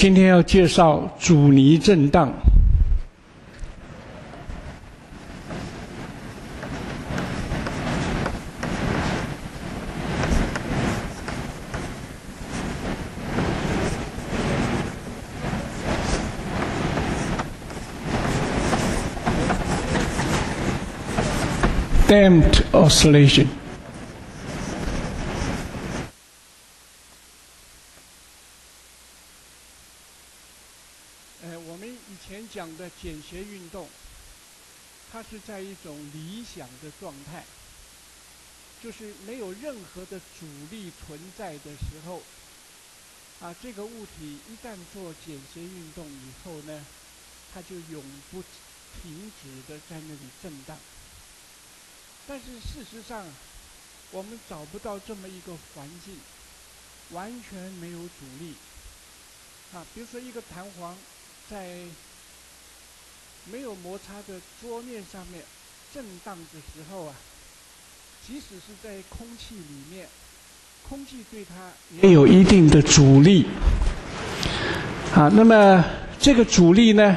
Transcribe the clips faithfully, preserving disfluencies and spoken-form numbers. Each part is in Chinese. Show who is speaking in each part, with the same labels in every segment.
Speaker 1: 今天要介绍阻尼震荡。Damped oscillation。呃，我们以前讲的简谐运动，它是在一种理想的状态，就是没有任何的阻力存在的时候，啊，这个物体一旦做简谐运动以后呢，它就永不停止的在那里震荡。但是事实上，我们找不到这么一个环境，完全没有阻力。啊，比如说一个弹簧在没有摩擦的桌面上面震荡的时候啊，即使是在空气里面，空气对它也有一定的阻力。啊，那么这个阻力呢，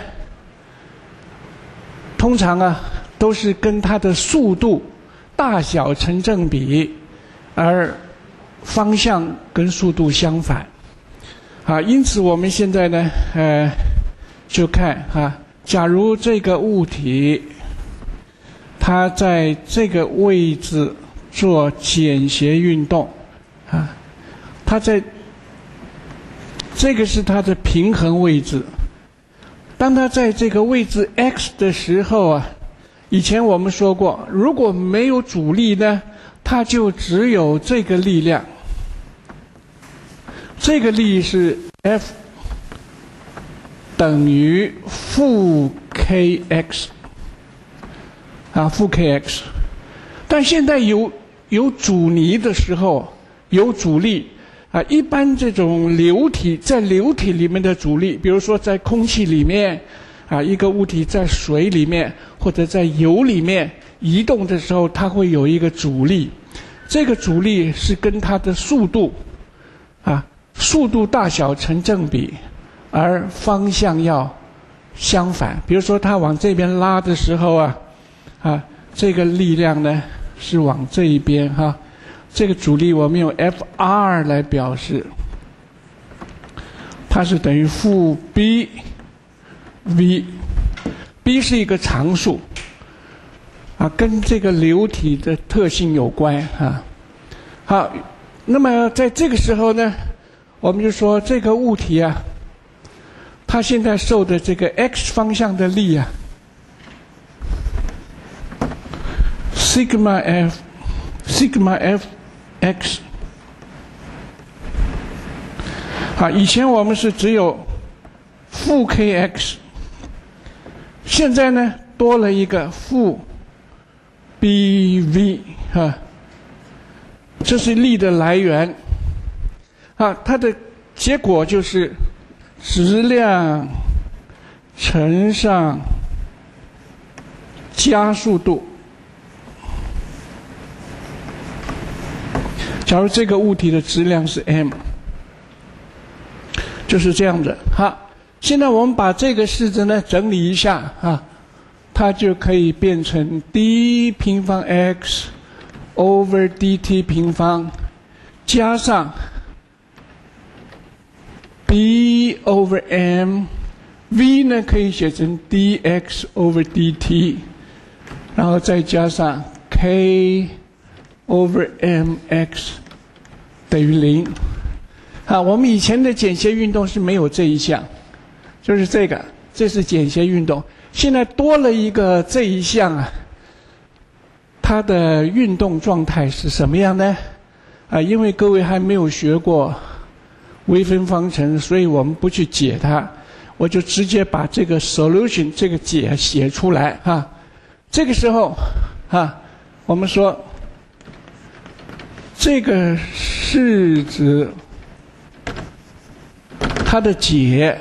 Speaker 1: 通常啊都是跟它的速度大小成正比，而方向跟速度相反。啊，因此我们现在呢，呃，就看啊，假如这个物体它在这个位置做简谐运动，啊，它在这个是它的平衡位置。当它在这个位置 x 的时候啊，以前我们说过，如果没有阻力呢，它就只有这个力量。这个力是 F 等于负 kx 啊，负 kx。但现在有有阻尼的时候，有阻力啊，一般这种流体在流体里面的阻力，比如说在空气里面啊，一个物体在水里面或者在油里面移动的时候，它会有一个阻力。这个阻力是跟它的速度啊。速度大小成正比，而方向要相反。比如说，它往这边拉的时候啊，啊，这个力量呢是往这一边哈、啊。这个阻力我们用 F R 来表示，它是等于负 b v。b 是一个常数，啊，跟这个流体的特性有关啊。好，那么在这个时候呢，我们就说这个物体啊，它现在受的这个 x 方向的力啊 ，sigma f sigma f x。好，以前我们是只有负 kx， 现在呢多了一个负 bv 啊，这是力的来源。啊，它的结果就是质量乘上加速度。假如这个物体的质量是 m， 就是这样的。好，现在我们把这个式子呢整理一下啊，它就可以变成 d 平方 x over dt 平方加上b over m，v 呢可以写成 dx over dt， 然后再加上 k over mx 等于零。啊，我们以前的简谐运动是没有这一项，就是这个，这是简谐运动。现在多了一个这一项啊，它的运动状态是什么样呢？啊，因为各位还没有学过微分方程，所以我们不去解它，我就直接把这个 solution 这个解写出来哈。这个时候啊，我们说这个式子它的解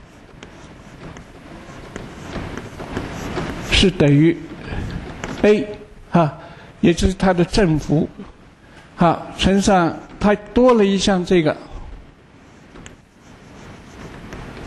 Speaker 1: 是等于 a 哈，也就是它的振幅，好乘上它多了一项这个。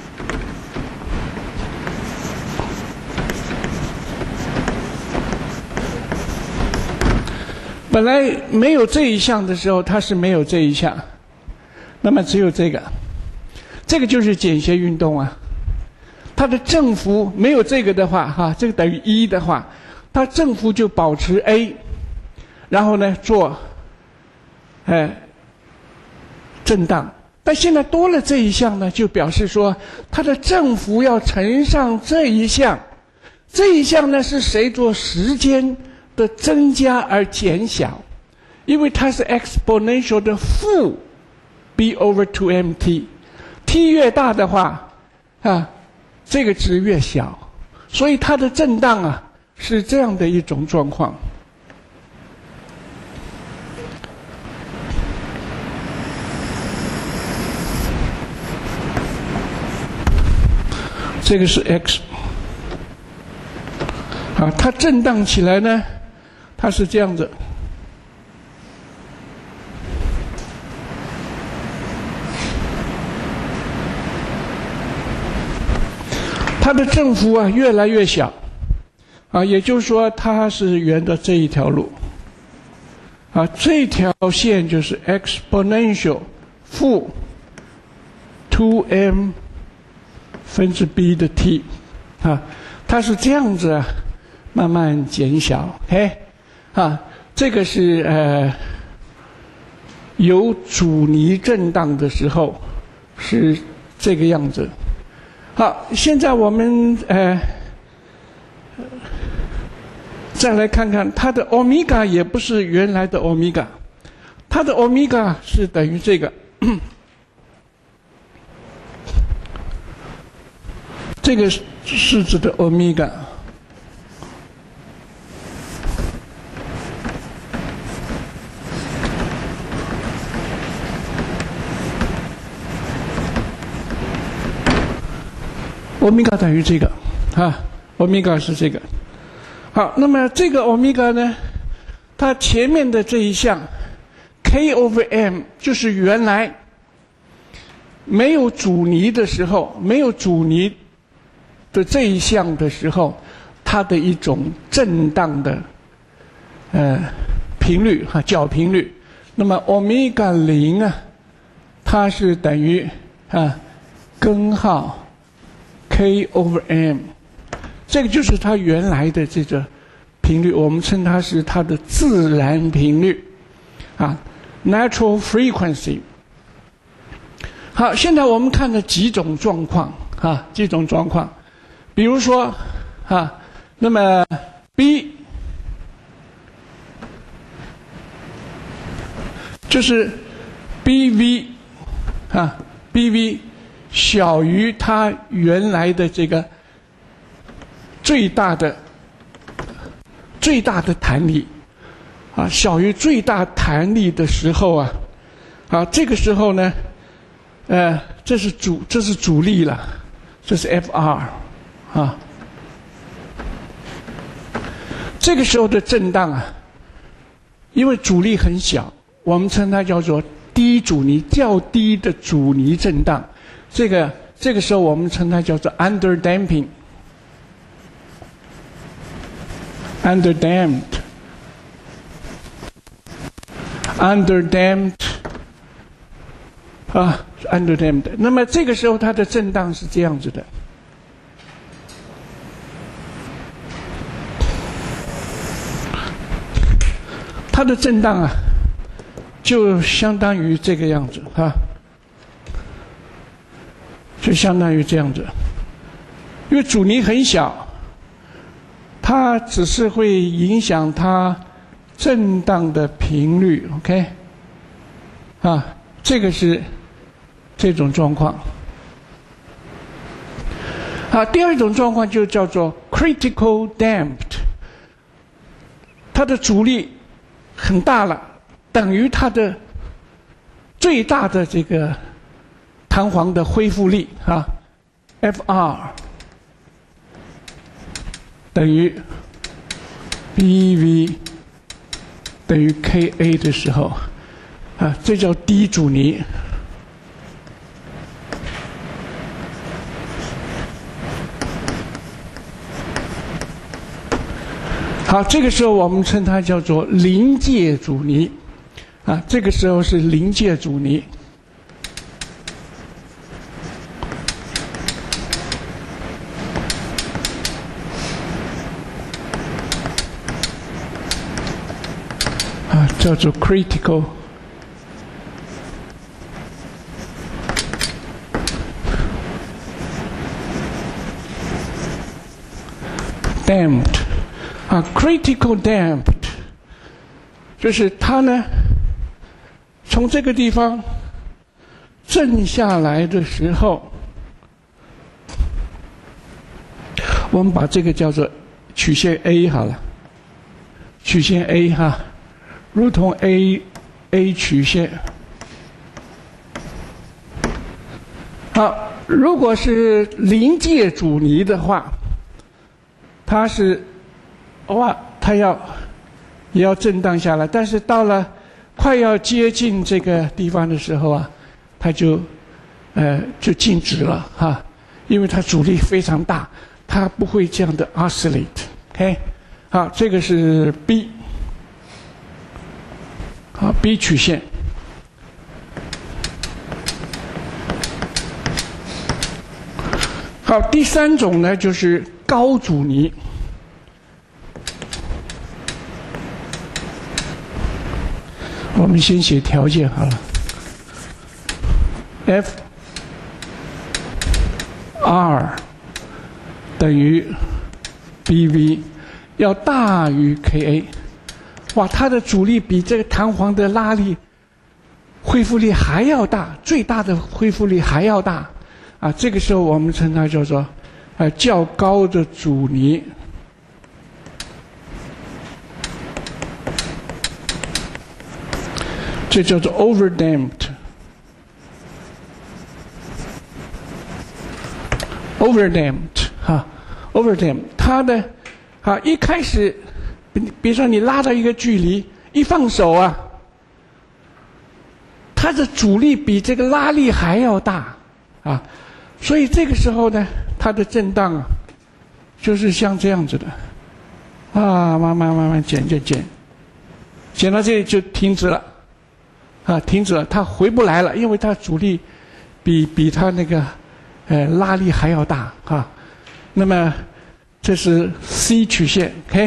Speaker 1: 本来没有这一项的时候，它是没有这一项，那么只有这个，这个就是简谐运动啊。它的正负没有这个的话，哈，这个等于一的话，它正负就保持 a， 然后呢做，哎，震荡。但现在多了这一项呢，就表示说它的正负要乘上这一项，这一项呢是随着时间的增加而减小，因为它是 exponential 的负 b over two m t，t 越大的话，啊，这个值越小，所以它的震荡啊是这样的一种状况。这个是 x， 啊，它震荡起来呢，它是这样子。它的振幅啊越来越小，啊，也就是说它是沿着这一条路，啊，这条线就是 exponential 负 two m 分之 b 的 t， 啊，它是这样子啊，慢慢减小 ，OK， 啊，这个是呃有阻尼震荡的时候是这个样子。好，现在我们呃再来看看它的欧米伽也不是原来的欧米伽，它的欧米伽是等于这个。这个是指的欧米伽，欧米伽等于这个，啊，欧米伽是这个。好，那么这个欧米伽呢，它前面的这一项 k over m 就是原来没有阻尼的时候，没有阻尼的这一项的时候，它的一种震荡的呃频率哈角频率。那么欧米伽零啊，它是等于啊根号 k over m， 这个就是它原来的这个频率，我们称它是它的自然频率啊 natural frequency。好，现在我们看了几种状况啊，几种状况。比如说，啊，那么 B 就是 B V 啊 ，B V 小于它原来的这个最大的最大的弹力啊，小于最大弹力的时候啊，啊，这个时候呢，呃，这是阻这是阻力了，这是 F R。啊，这个时候的震荡啊，因为阻力很小，我们称它叫做低阻尼，较低的阻尼震荡。这个这个时候我们称它叫做 under damping， under damped， under damped， 啊 under damped。那么这个时候它的震荡是这样子的。它的震荡啊，就相当于这个样子啊，就相当于这样子。因为阻尼很小，它只是会影响它震荡的频率 ，OK？ 啊，这个是这种状况。啊，第二种状况就叫做 critical damped， 它的阻力很大了，等于它的最大的这个弹簧的恢复力啊 ，F R 等于 B V 等于 K A 的时候，啊，这叫低阻尼。 好，这个时候我们称它叫做临界阻尼，啊，这个时候是临界阻尼。啊，叫做 critical damped。啊 ，critical damped， 就是它呢，从这个地方震下来的时候，我们把这个叫做曲线 A 好了，曲线 A 哈，如同 A A 曲线。好，如果是临界阻尼的话，它是。哇，它要也要震荡下来，但是到了快要接近这个地方的时候啊，它就呃就静止了哈，因为它阻力非常大，它不会这样的 oscillate。OK， 好，这个是 B， 好 B 曲线。好，第三种呢就是高阻尼。我们先写条件好了 ，F R 等于 B V 要大于 K A， 哇，它的阻力比这个弹簧的拉力恢复力还要大，最大的恢复力还要大啊！这个时候我们称它叫做呃较高的阻尼。这叫做 overdamped，overdamped 哈 ，overdamped， 它的啊一开始，比如说你拉到一个距离，一放手啊，它的阻力比这个拉力还要大啊，所以这个时候呢，它的震荡啊，就是像这样子的，啊，慢慢慢慢减减减，减到这里就停止了。啊，停止了，它回不来了，因为它阻力比比它那个呃拉力还要大啊。那么这是 C 曲线 ，OK。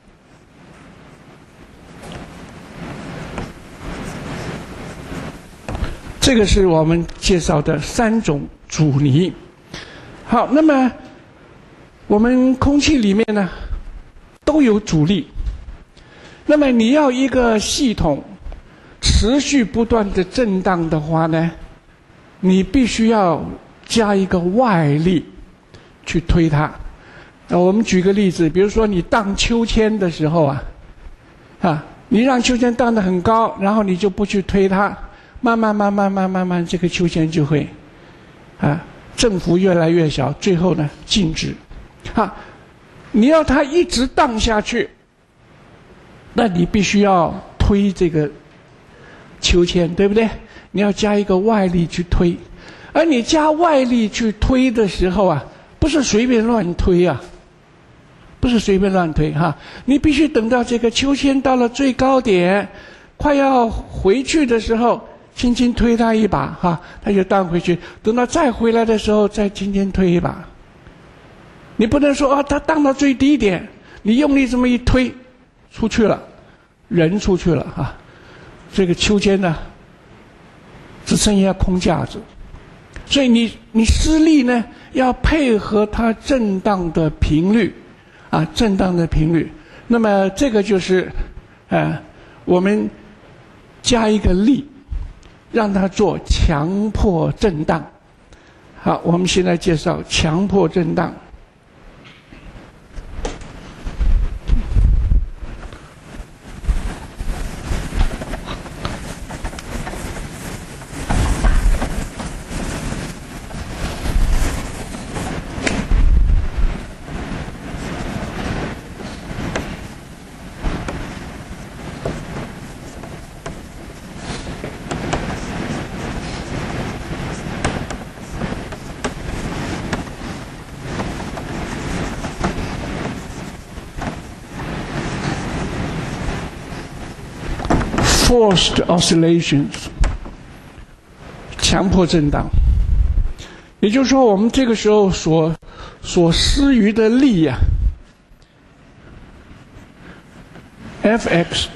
Speaker 1: 这个是我们介绍的三种阻尼。好，那么我们空气里面呢都有阻力，那么你要一个系统持续不断的震荡的话呢，你必须要加一个外力去推它。呃，我们举个例子，比如说你荡秋千的时候啊，啊，你让秋千荡得很高，然后你就不去推它，慢慢慢慢慢慢慢，这个秋千就会啊振幅越来越小，最后呢静止。啊，你要它一直荡下去，那你必须要推这个秋千，对不对？你要加一个外力去推，而你加外力去推的时候啊，不是随便乱推啊，不是随便乱推哈，你必须等到这个秋千到了最高点，快要回去的时候，轻轻推它一把哈，它就荡回去。等到再回来的时候，再轻轻推一把。你不能说啊，它荡到最低点，你用力这么一推，出去了，人出去了哈。这个秋千呢，只剩下空架子，所以你你施力呢，要配合它震荡的频率，啊，震荡的频率。那么这个就是，呃，我们加一个力，让它做强迫震荡。好，我们现在介绍强迫震荡。 forced oscillations， 强迫震荡。也就是说，我们这个时候所所施予的力呀、啊、，F(x)，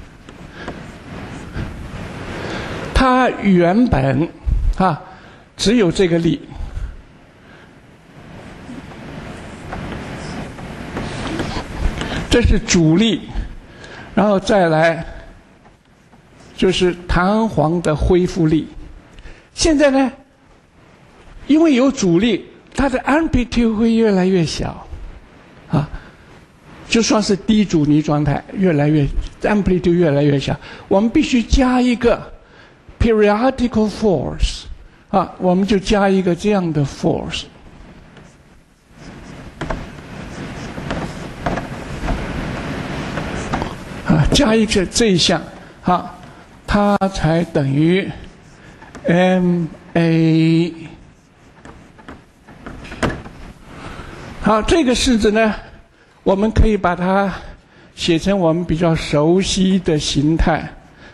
Speaker 1: 它原本啊只有这个力，这是主力，然后再来就是弹簧的恢复力。现在呢，因为有阻力，它的 amplitude 会越来越小，啊，就算是低阻尼状态，越来越 amplitude 越来越小。我们必须加一个 periodical force， 啊，我们就加一个这样的 force， 啊，加一个这一项，啊，它才等于 M A。好，这个式子呢，我们可以把它写成我们比较熟悉的形态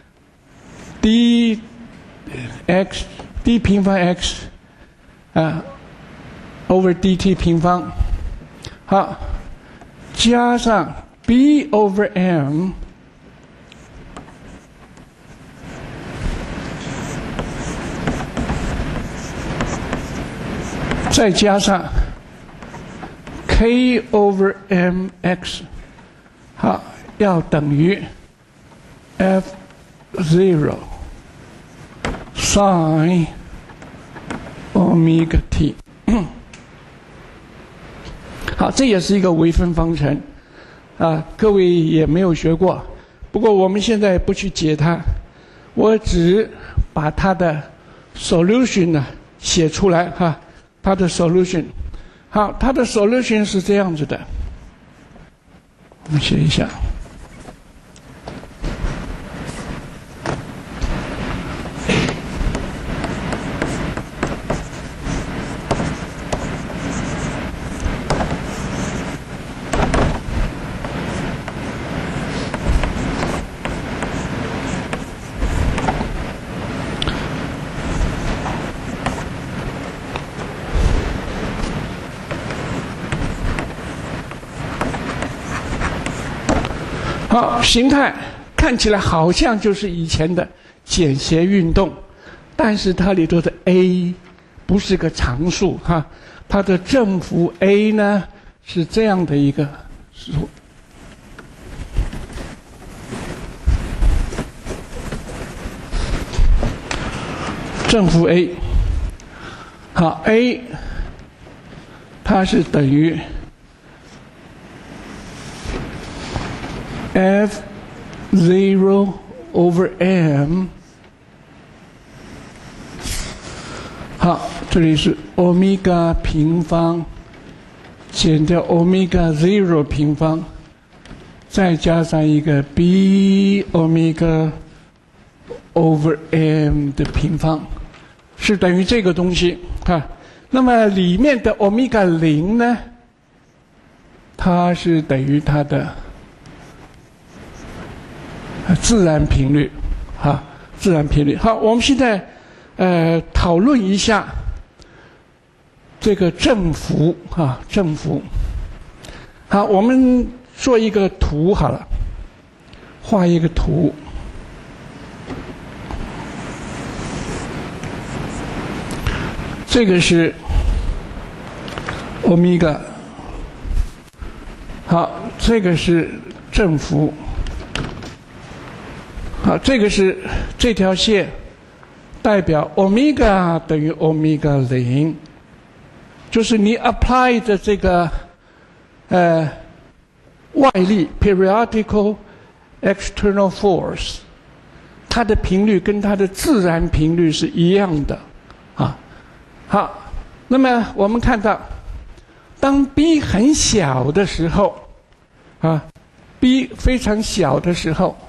Speaker 1: ，d x d 平方 x 啊 over dt 平方，好，加上 b over m， 再加上K over mx， 好，要等于 F zero sin omega t。好，这也是一个微分方程啊，各位也没有学过。不过我们现在不去解它，我只把它的 solution 呢写出来哈、啊，它的 solution。好，它的 solution 是这样子的，我们写一下。好，形态看起来好像就是以前的简谐运动，但是它里头的 a 不是个常数哈，它的正负 a 呢是这样的一个数，正负 a， 好 a 它是等于F zero over m， 好，这里是 omega 平方减掉 omega zero 平方，再加上一个 b omega over m 的平方，是等于这个东西啊。那么里面的 omega 零呢，它是等于它的自然频率，哈，自然频率。好，我们现在呃讨论一下这个振幅，哈，振幅。好，我们做一个图好了，画一个图。这个是欧米伽，好，这个是振幅。好，这个是这条线代表欧米伽等于欧米伽零，就是你 apply 的这个呃外力 periodical external force， 它的频率跟它的自然频率是一样的啊。好，那么我们看到，当 b 很小的时候啊 ，b 非常小的时候。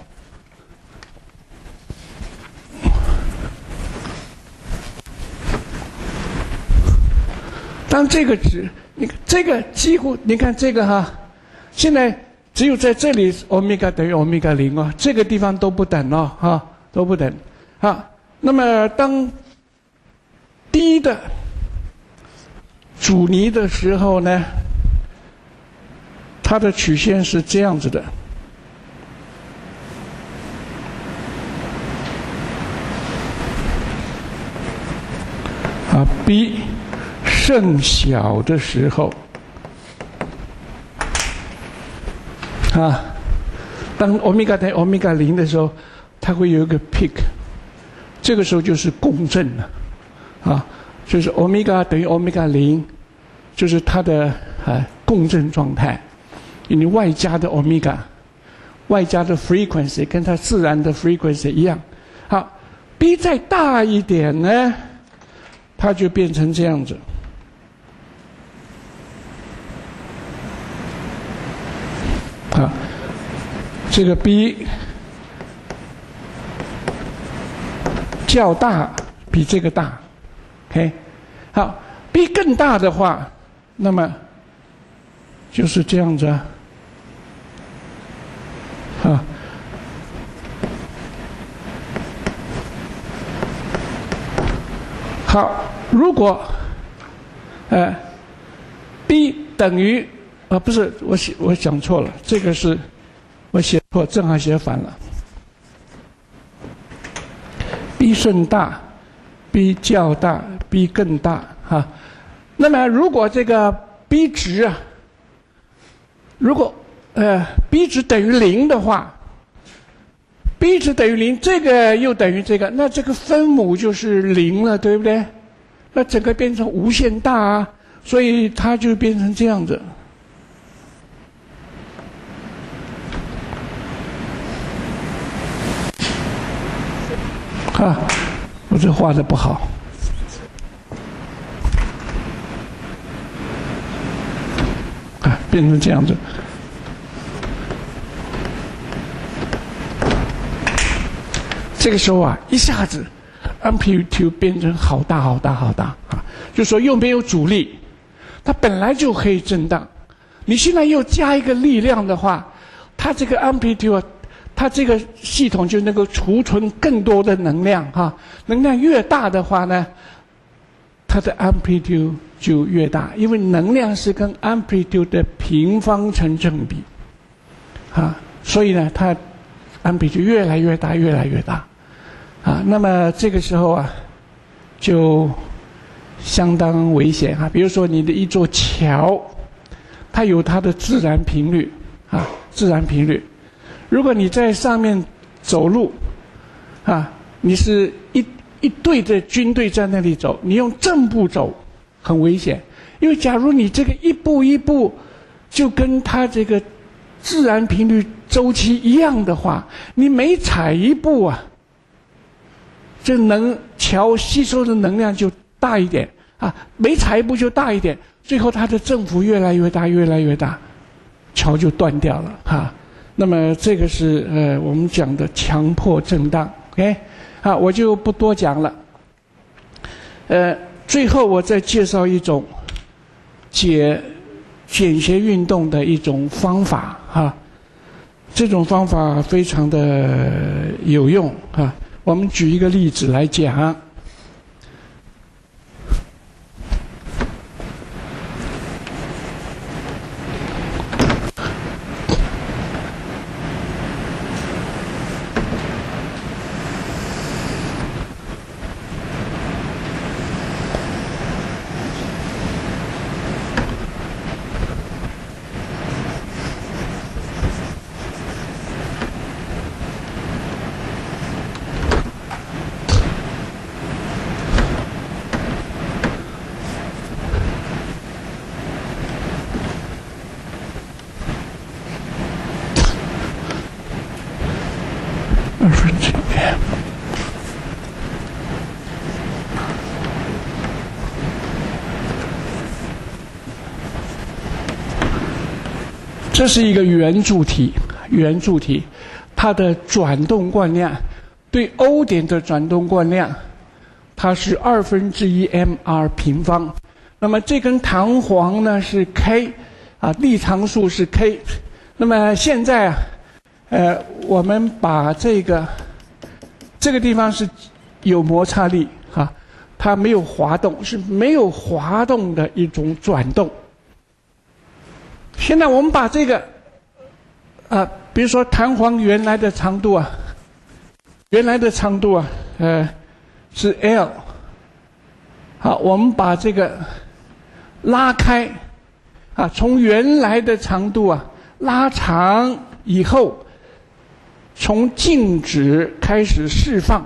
Speaker 1: 当这个值，你看这个几乎，你看这个哈，现在只有在这里欧米伽等于欧米伽零哦，这个地方都不等哦，哈、啊，都不等。好，那么当低的阻尼的时候呢，它的曲线是这样子的。啊 ，B 甚小的时候，啊，当欧米伽等于欧米伽零的时候，它会有一个 peak， 这个时候就是共振了，啊，就是欧米伽等于欧米伽零，就是它的啊共振状态，因为外加的欧米伽，外加的 frequency 跟它自然的 frequency 一样。好 ，B 再大一点呢？它就变成这样子，啊，这个 B 较大，比这个大 ，OK， 好 ，B 更大的话，那么就是这样子啊，啊。好，如果，呃 ，B 等于，啊，不是，我写我讲错了，这个是我写错，正好写反了。B 甚大 ，B 较大 ，B 更大，哈。那么如果这个 B 值啊，如果呃 B 值等于零的话。B 值等于零，这个又等于这个，那这个分母就是零了，对不对？那整个变成无限大啊，所以它就变成这样子。啊，我这画的不好。啊，变成这样子。这个时候啊，一下子 amplitude 变成好大好大好大啊！就说又没有阻力，它本来就可以震荡，你现在又加一个力量的话，它这个 amplitude， 它这个系统就能够储存更多的能量哈、啊。能量越大的话呢，它的 amplitude 就越大，因为能量是跟 amplitude 的平方成正比啊，所以呢，它 amplitude 越来越大，越来越大。啊，那么这个时候啊，就相当危险啊。比如说你的一座桥，它有它的自然频率啊，自然频率。如果你在上面走路，啊，你是一一队的军队在那里走，你用正步走，很危险。因为假如你这个一步一步就跟它这个自然频率周期一样的话，你每踩一步啊，这能桥吸收的能量就大一点啊，每踩一步就大一点，最后它的振幅越来越大，越来越大，桥就断掉了哈、啊。那么这个是呃我们讲的强迫震荡 ，OK， 啊，我就不多讲了。呃，最后我再介绍一种解简谐运动的一种方法哈、啊，这种方法非常的有用啊。我们举一个例子来讲。二分之一。这是一个圆柱体，圆柱体，它的转动惯量对 O 点的转动惯量，它是二分之一 mr 平方。那么这根弹簧呢是 k， 啊，力常数是 k， 那么现在啊，呃，我们把这个这个地方是有摩擦力哈、啊，它没有滑动，是没有滑动的一种转动。现在我们把这个啊、呃，比如说弹簧原来的长度啊，原来的长度啊，呃，是 L。好，我们把这个拉开啊，从原来的长度啊拉长以后，从静止开始释放。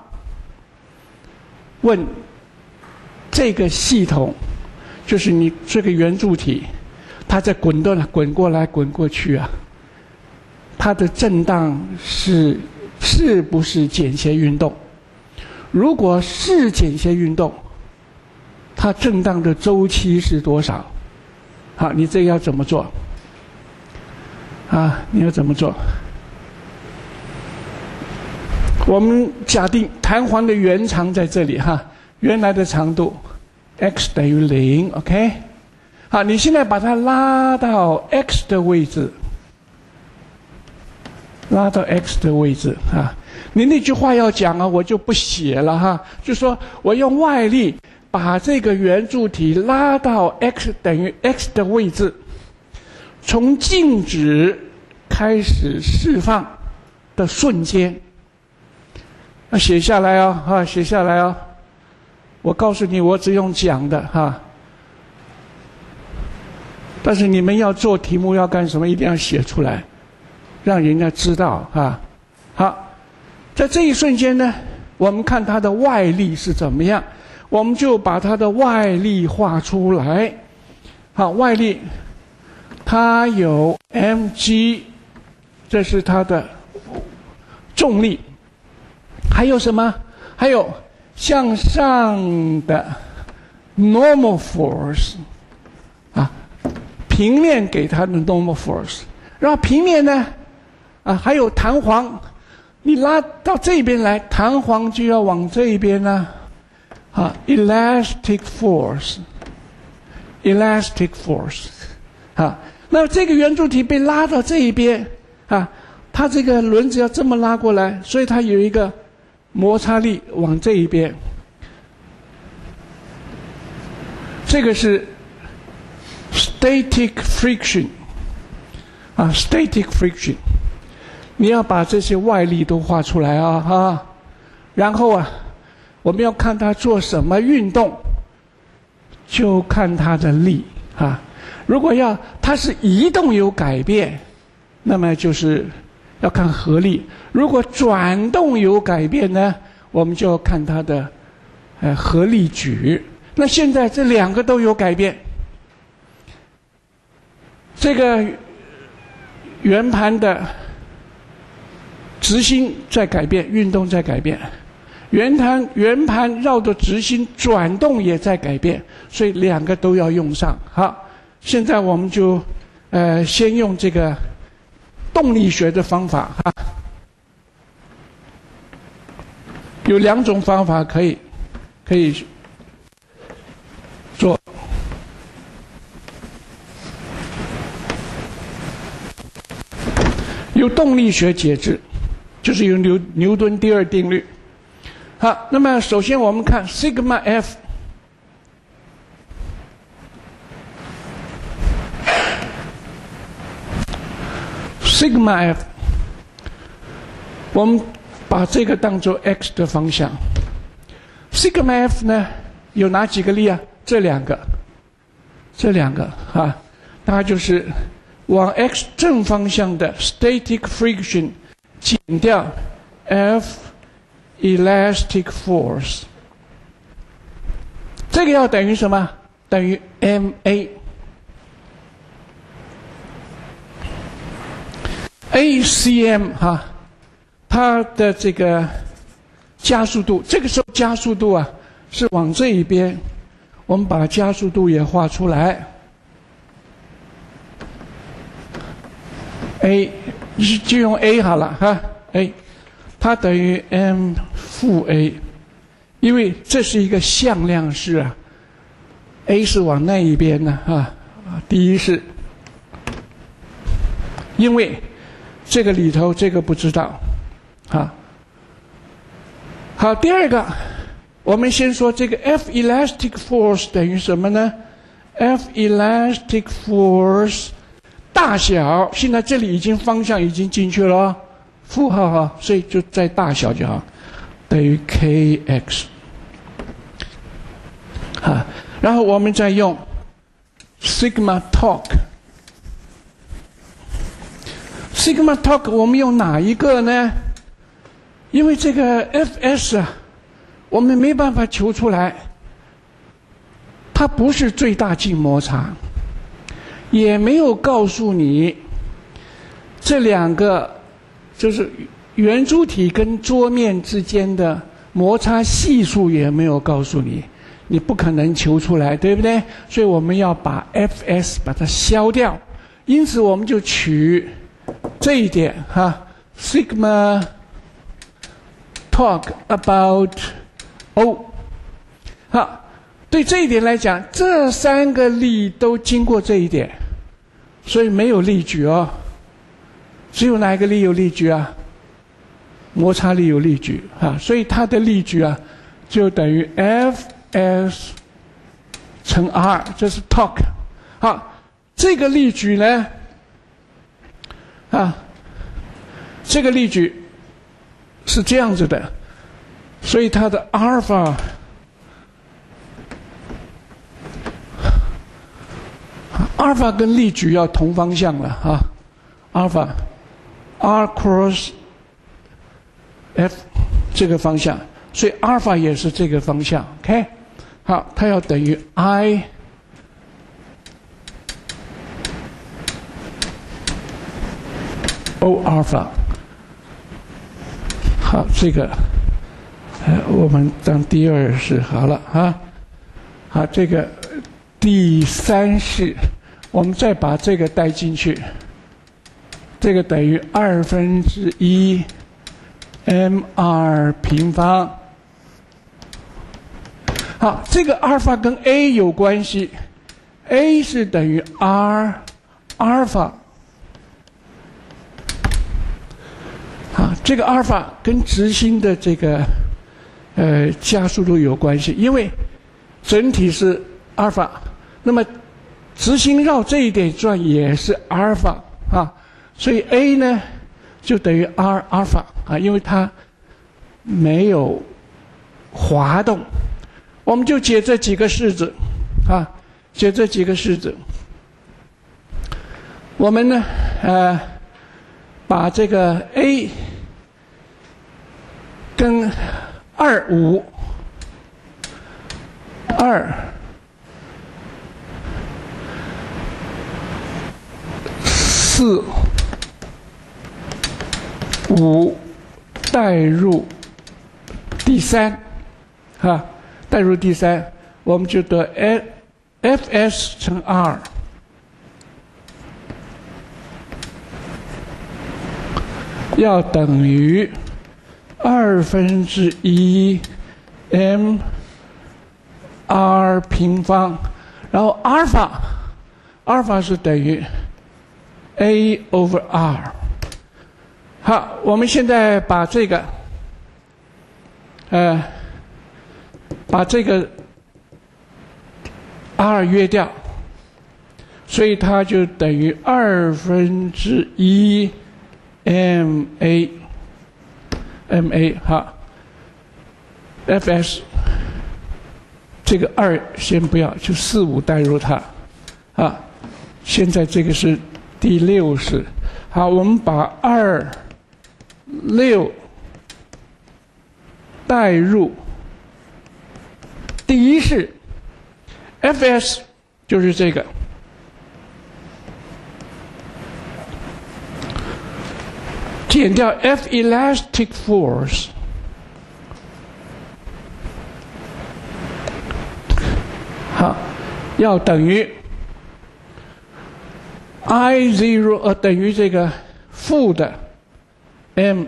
Speaker 1: 问这个系统，就是你这个圆柱体，它在滚动了，滚过来，滚过去啊，它的震荡是是不是间歇运动？如果是间歇运动，它震荡的周期是多少？好，你这个要怎么做？啊，你要怎么做？我们假定弹簧的原长在这里哈，原来的长度 x 等于零 ，OK？ 好，你现在把它拉到 x 的位置，拉到 x 的位置啊。你那句话要讲啊，我就不写了哈，就说我用外力把这个圆柱体拉到 x 等于 x 的位置，从静止开始释放的瞬间，那写下来啊，哈，写下来啊。我告诉你，我只用讲的哈，但是你们要做题目要干什么？一定要写出来，让人家知道哈。好，在这一瞬间呢，我们看它的外力是怎么样。我们就把它的外力画出来。好，外力它有 mg， 这是它的重力。还有什么？还有向上的 normal force 啊，平面给它的 normal force。然后平面呢，啊，还有弹簧，你拉到这边来，弹簧就要往这边呢。啊 ，elastic force，elastic force， 啊，那这个圆柱体被拉到这一边，啊，它这个轮子要这么拉过来，所以它有一个摩擦力往这一边。这个是 static friction， 啊 ，static friction， 你要把这些外力都画出来啊，哈，然后啊。我们要看它做什么运动，就看它的力啊。如果要它是移动有改变，那么就是要看合力；如果转动有改变呢，我们就要看它的呃合力矩。那现在这两个都有改变，这个圆盘的直心在改变，运动在改变。圆盘圆盘绕着直心转动也在改变，所以两个都要用上。好，现在我们就呃先用这个动力学的方法哈，有两种方法可以可以做。有动力学解释，就是有牛牛顿第二定律。好，那么首先我们看 sigma f， sigma f， 我们把这个当作 x 的方向。sigma f 呢有哪几个力啊？这两个，这两个啊，它就是往 x 正方向的 static friction 减掉 F。elastic force， 这个要等于什么？等于 ma。A C M 哈，它的这个加速度，这个时候加速度啊是往这一边，我们把加速度也画出来。A 就用 A 好了哈 ，A。它等于 m 负 a， 因为这是一个向量式啊 ，a 是往那一边呢啊，第一是因为这个里头这个不知道，啊。好，第二个，我们先说这个 F elastic force 等于什么呢 ？F elastic force 大小，现在这里已经方向已经进去了，负号哈，所以就在大小就好，等于 kx。啊，然后我们再用 sigma torque。sigma torque 我们用哪一个呢？因为这个 Fs 啊，我们没办法求出来，它不是最大静摩擦，也没有告诉你这两个就是圆珠体跟桌面之间的摩擦系数，也没有告诉你，你不可能求出来，对不对？所以我们要把 Fs 把它消掉，因此我们就取这一点哈 ，sigma talk about O。好，对这一点来讲，这三个力都经过这一点，所以没有力矩哦。只有哪一个力有力矩啊？摩擦力有力矩啊，所以它的力矩啊，就等于 Fs 乘 R， 这是 torque。好，这个力矩呢，啊，这个力矩是这样子的，所以它的阿尔法阿尔法跟力矩要同方向了啊，阿尔法 R cross F 这个方向，所以阿尔法也是这个方向 ，OK？ 好，它要等于 I O 阿尔法。好，这个，呃，我们当第二式好了啊。好，这个第三式，我们再把这个带进去，这个等于二分之一 m r 平方。好，这个阿尔法跟 a 有关系 ，a 是等于 r 阿尔法。啊，这个阿尔法跟直心的这个呃加速度有关系，因为整体是阿尔法，那么直心绕这一点转也是阿尔法啊，所以 A 呢就等于 R 阿尔法啊，因为它没有滑动，我们就解这几个式子啊，解这几个式子，我们呢呃。把这个 A 跟二五二四五带入第三啊，带入第三，我们就得 Fs 乘 R。要等于二分之一 m r 平方，然后阿尔法，阿尔法是等于 a over r。好，我们现在把这个，呃，把这个 r 约掉，所以它就等于二分之一。M A M A 哈 ，F S 这个二先不要，就四五代入它啊。现在这个是第六式，好，我们把二六代入第一式 ，F S 就是这个。减掉 F elastic force， 好，要等于 I zero 呃等于这个负的 M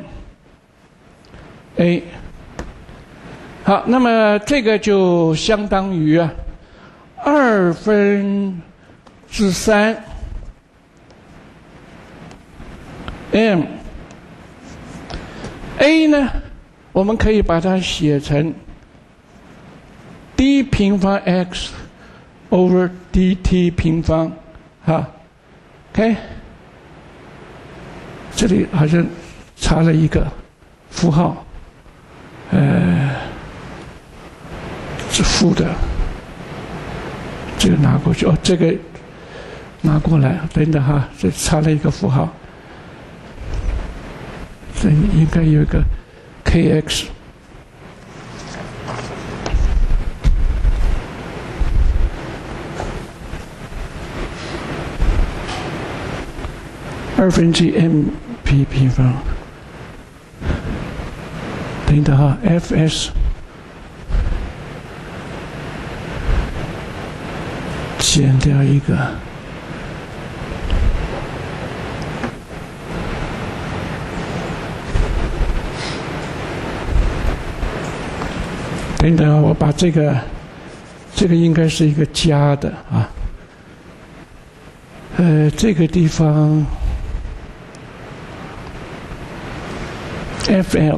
Speaker 1: A。好，那么这个就相当于啊二分之三 m。a 呢，我们可以把它写成 d 平方 x over dt 平方，哈 ，OK。这里好像差了一个符号，呃，是负的，这个拿过去，哦，这个拿过来，等等哈，这差了一个符号，这应该有一个 kx。二分之 mp 平方，等等哈 ，fs 减掉一个，等等啊，我把这个，这个应该是一个加的啊，呃，这个地方。fl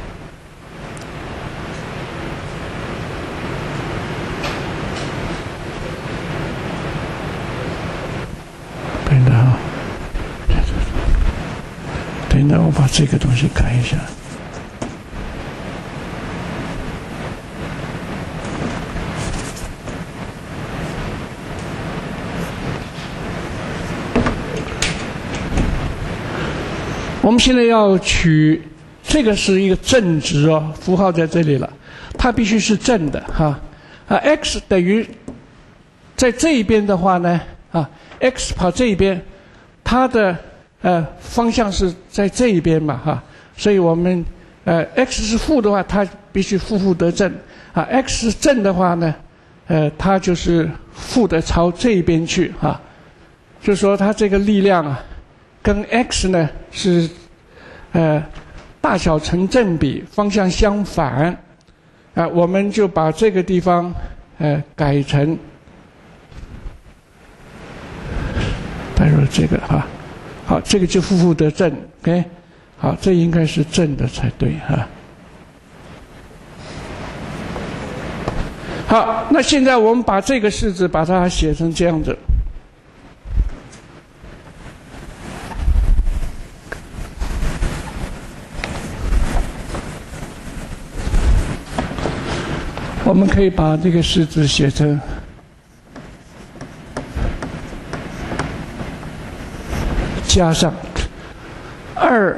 Speaker 1: 等等啊，等等，我把这个东西改一下。我们现在要取。这个是一个正值哦，符号在这里了，它必须是正的哈。啊 ，x 等于在这一边的话呢，啊 ，x 跑这一边，它的呃方向是在这一边嘛哈，所以我们呃 x 是负的话，它必须负负得正啊 ；x 是正的话呢，呃，它就是负的朝这一边去哈。就说它这个力量啊，跟 x 呢是呃。大小成正比，方向相反，啊，我们就把这个地方，呃，改成，代入这个哈，好，这个就负负得正 ，OK， 好，这应该是正的才对哈。好，那现在我们把这个式子把它写成这样子。我们可以把这个式子写成加上二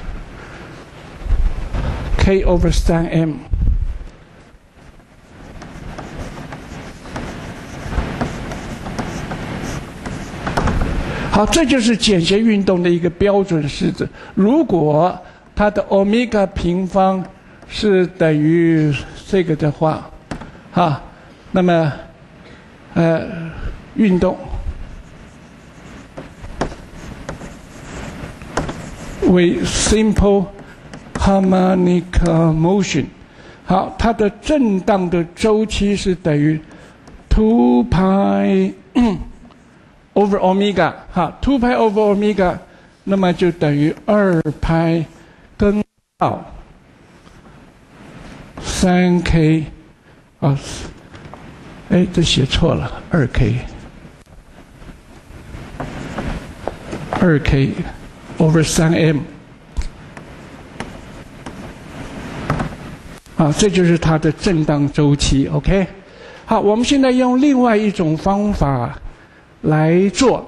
Speaker 1: k over 三 m， 好，这就是简谐运动的一个标准式子。如果它的欧米伽平方是等于这个的话，啊，那么呃，运动为 simple harmonic motion， 好，它的震荡的周期是等于 two pi over omega， 哈 ，two pi over omega， 那么就等于二派根号三 k。啊，哎，这写错了，二 k， 二 k over 三 m， 啊，这就是它的震荡周期 ，OK。好，我们现在用另外一种方法来做，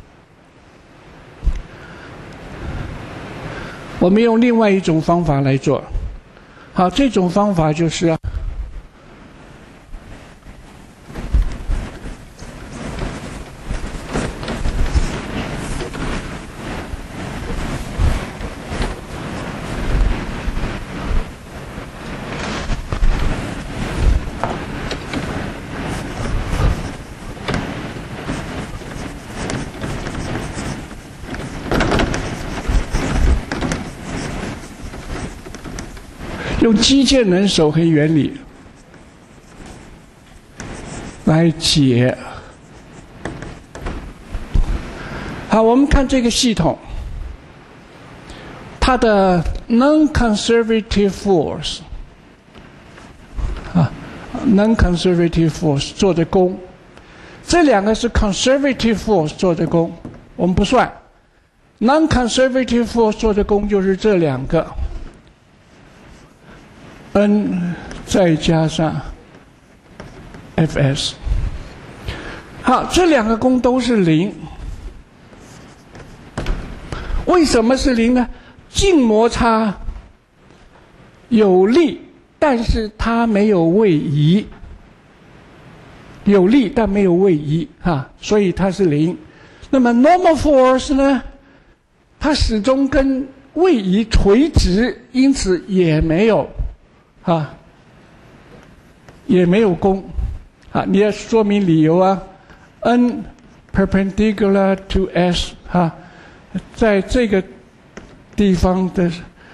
Speaker 1: 我们用另外一种方法来做，好，这种方法就是啊。用机械能守恒原理来解。好，我们看这个系统， 它的 non-conservative force 啊 ，non-conservative force 做的功，这两个是 conservative force 做的功，我们不算。non-conservative force 做的功就是这两个 ，n 再加上 Fs。好，这两个功都是零。为什么是零呢？静摩擦有力，但是它没有位移，有力但没有位移啊，所以它是零。那么 normal force 呢？它始终跟位移垂直，因此也没有啊，也没有功啊。你要说明理由啊 ，n perpendicular to s 啊。在这个地方的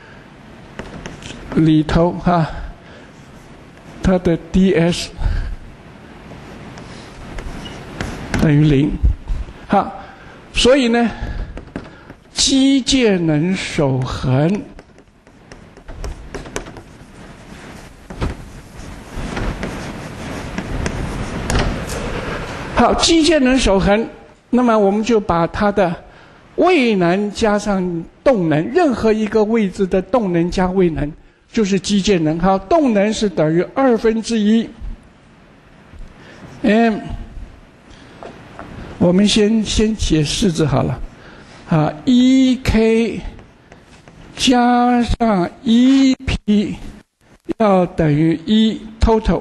Speaker 1: 里头哈、啊，它的 ds 等于零，好，所以呢，机械能守恒，好，机械能守恒，那么我们就把它的位能加上动能，任何一个位置的动能加位能就是机械能。好，动能是等于二分之一 m。我们先先写式子好了，啊，一 k 加上一 p 要等于一 total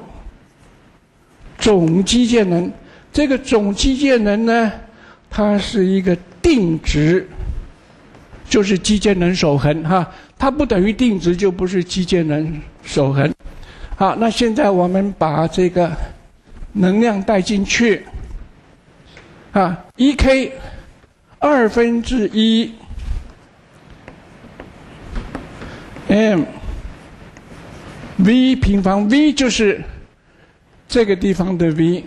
Speaker 1: 总机械能。这个总机械能呢，它是一个定值，就是机械能守恒哈，它不等于定值就不是机械能守恒。好，那现在我们把这个能量带进去，啊，一 k 二分之一 m v 平方 v 就是这个地方的 v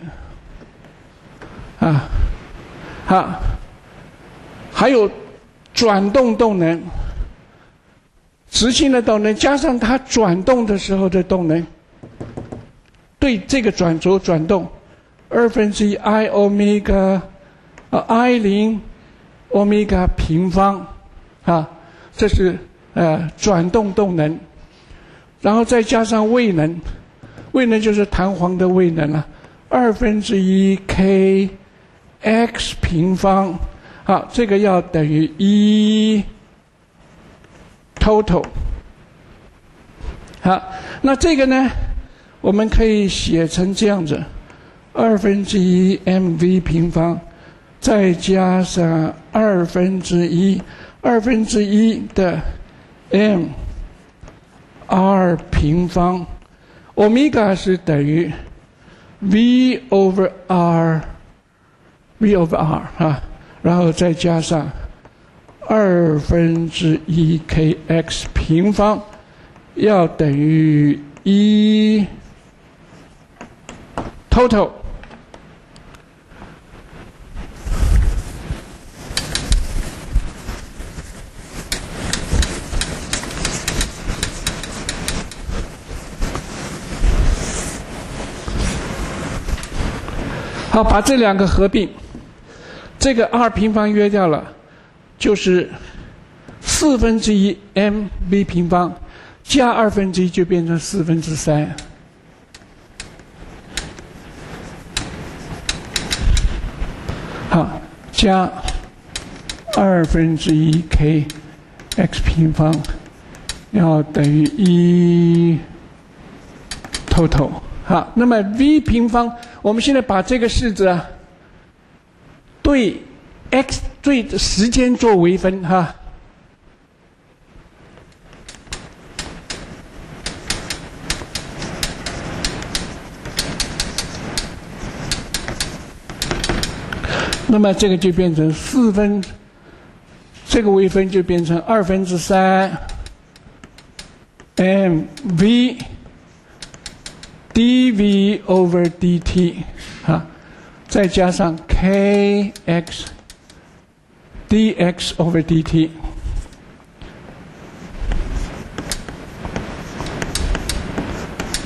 Speaker 1: 啊，好。还有转动动能，直性的动能加上它转动的时候的动能，对这个转轴转动，二分之一 i 欧米伽，呃 i 零欧米伽平方，啊，这是呃转动动能，然后再加上位能，位能就是弹簧的位能了，二分之一 k x 平方。好，这个要等于一 total。好，那这个呢，我们可以写成这样子：二分之一 mv 平方，再加上二分之一，二分之一的 m r 平方，欧米伽是等于 v over r，v over r 啊。然后再加上二分之一 kx 平方，要等于一 total。好，把这两个合并。这个 r 平方约掉了，就是四分之一 mv 平方加二分之一就变成四分之三。好，加二分之一 k x 平方要等于一 total。好，那么 v 平方，我们现在把这个式子啊。对 x 对时间做微分哈，那么这个就变成四分，这个微分就变成二分之三 mv dv over dt 啊。再加上 kx dx over dt，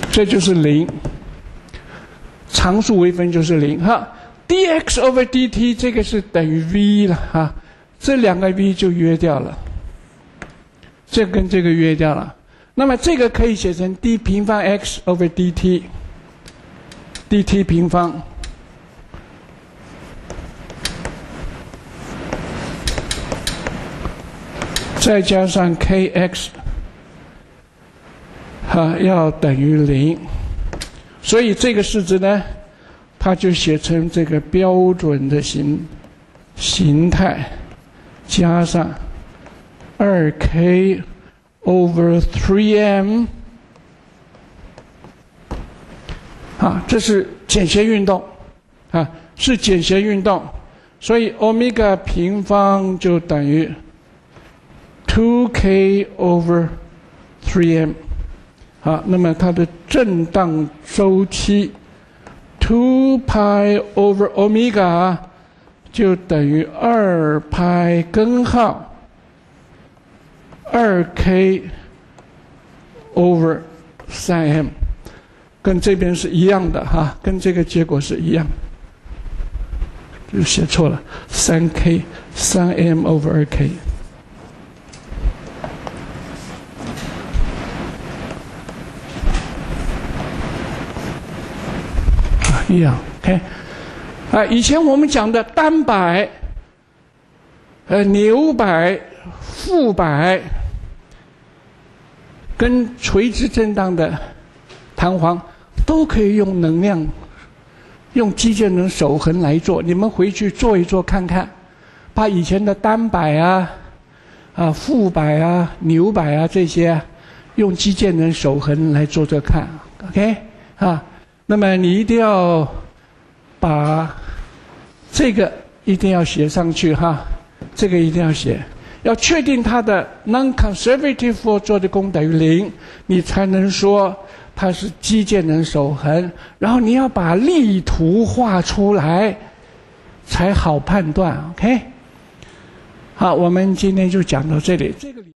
Speaker 1: 这就是零。常数微分就是零哈。dx over dt 这个是等于 v 了哈，这两个 v 就约掉了，这跟这个约掉了。那么这个可以写成 d 平方 x over dt，dt 平方。再加上 kx， 哈，要等于零，所以这个式子呢，它就写成这个标准的形形态，加上 二 k over 三 m， 啊，这是简谐运动，啊，是简谐运动，所以欧米伽平方就等于 二 k over 三 m， 好，那么它的震荡周期 二 派 over 欧米伽就等于二派根号 二 k over 三 m， 跟这边是一样的哈，跟这个结果是一样，就写错了， 三 k 三 m over 二 k。一样 ，OK， 啊，以前我们讲的单摆、呃扭摆、负摆，跟垂直震荡的弹簧，都可以用能量、用机械能守恒来做。你们回去做一做看看，把以前的单摆啊、啊负摆啊、扭摆啊这些，用机械能守恒来做做看 ，OK， 啊。那么你一定要把这个一定要写上去哈，这个一定要写，要确定它的 non-conservative force 做的功等于零，你才能说它是机械能守恒。然后你要把力图画出来，才好判断。OK， 好，我们今天就讲到这里。这个